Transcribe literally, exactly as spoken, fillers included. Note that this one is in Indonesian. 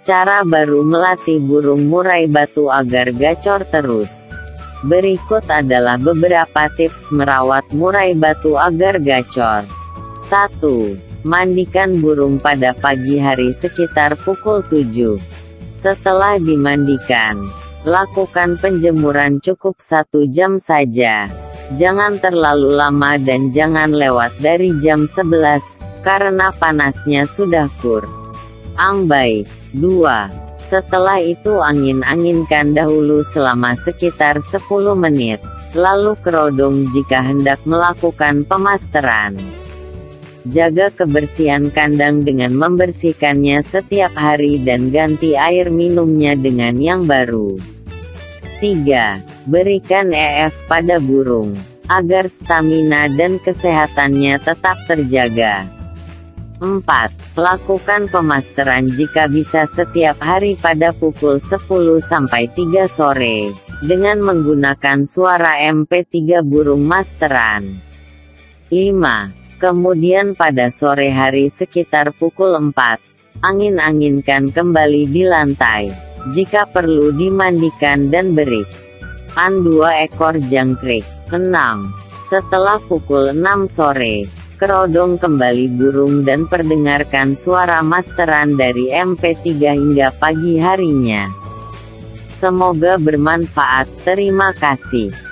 Cara baru melatih burung murai batu agar gacor terus. Berikut adalah beberapa tips merawat murai batu agar gacor. satu. Mandikan burung pada pagi hari sekitar pukul tujuh. Setelah dimandikan, lakukan penjemuran cukup satu jam saja. Jangan terlalu lama dan jangan lewat dari jam sebelas, karena panasnya sudah kur. Ang baik. dua. Setelah itu angin-anginkan dahulu selama sekitar sepuluh menit, lalu kerodong jika hendak melakukan pemasteran. Jaga kebersihan kandang dengan membersihkannya setiap hari dan ganti air minumnya dengan yang baru. tiga. Berikan E F pada burung, agar stamina dan kesehatannya tetap terjaga. empat. Lakukan pemasteran jika bisa setiap hari pada pukul sepuluh sampai tiga sore, dengan menggunakan suara M P tiga burung masteran. lima. Kemudian pada sore hari sekitar pukul empat, angin-anginkan kembali di lantai. Jika perlu dimandikan dan beri an dua ekor jangkrik. enam. Setelah pukul enam sore, kerodong kembali burung dan perdengarkan suara masteran dari M P tiga hingga pagi harinya. Semoga bermanfaat. Terima kasih.